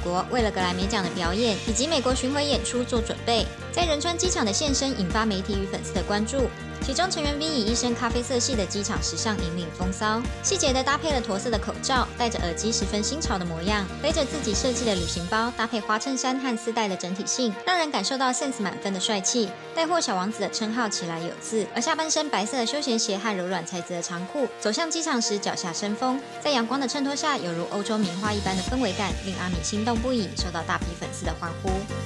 国，为了格莱美奖的表演以及美国巡回演出做准备。在仁川机场的现身引发媒体与粉丝的关注。其中成员 V 以一身咖啡色系的机场时尚引领风骚，细节的搭配了驼色的口罩，戴着耳机十分新潮的模样，背着自己设计的旅行包，搭配花衬衫和丝带的整体性，让人感受到 sense 满分的帅气。带货小王子的称号起来有字，而下半身白色的休闲鞋和柔软材质的长裤，走向机场时脚下生风，在阳光的衬托下，犹如欧洲名画一般的氛围感，令阿米心动不已，受到大批粉丝的欢呼。